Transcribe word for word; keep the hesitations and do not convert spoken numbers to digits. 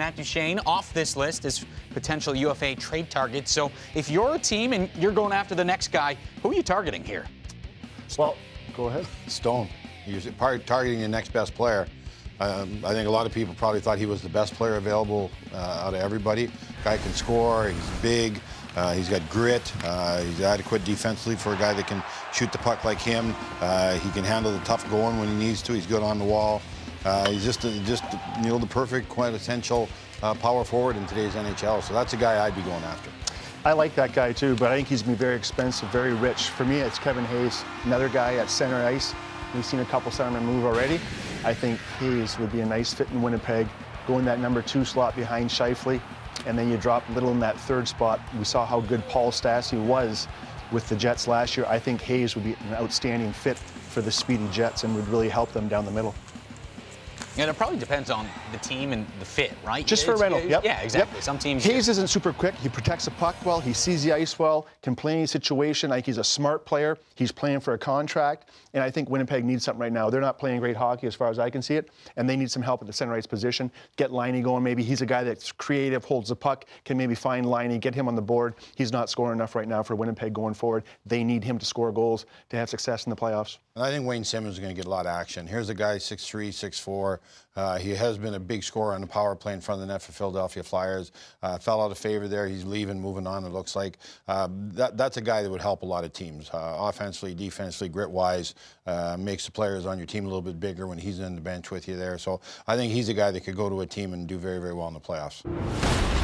Matt Duchene off this list as potential U F A trade targets. So if you're a team and you're going after the next guy, who are you targeting here? Well, go ahead. Stone. He's targeting the next best player. Um, I think a lot of people probably thought he was the best player available uh, out of everybody. Guy can score, he's big, uh, he's got grit, uh, he's adequate defensively for a guy that can shoot the puck like him. Uh, he can handle the tough going when he needs to. He's good on the wall. Uh, he's just, just you know, the perfect quintessential uh, power forward in today's N H L. So that's a guy I'd be going after. I like that guy too, but I think he's going to be very expensive, very rich. For me, it's Kevin Hayes, another guy at center ice. We've seen a couple centermen move already. I think Hayes would be a nice fit in Winnipeg. Go in that number two slot behind Scheifele, and then you drop Little in that third spot. We saw how good Paul Stastny was with the Jets last year. I think Hayes would be an outstanding fit for the speedy Jets and would really help them down the middle. Yeah, it probably depends on the team and the fit, right? Just for a rental, yep. Yeah, exactly. Yep. Some teams... Hayes isn't super quick. He protects the puck well. He sees the ice well, can play any situation. I think he's a smart player. He's playing for a contract, and I think Winnipeg needs something right now. They're not playing great hockey as far as I can see it, and they need some help at the center ice position. Get Liney going. Maybe he's a guy that's creative, holds the puck, can maybe find Liney, get him on the board. He's not scoring enough right now for Winnipeg going forward. They need him to score goals to have success in the playoffs. And I think Wayne Simmons is going to get a lot of action. Here's a guy, six three, six four. Uh, he has been a big scorer on the power play in front of the net for Philadelphia Flyers. Uh, fell out of favor there. He's leaving, moving on, it looks like. Uh, that, that's a guy that would help a lot of teams. Uh, offensively, defensively, grit-wise, uh, makes the players on your team a little bit bigger when he's in the bench with you there. So I think he's a guy that could go to a team and do very, very well in the playoffs.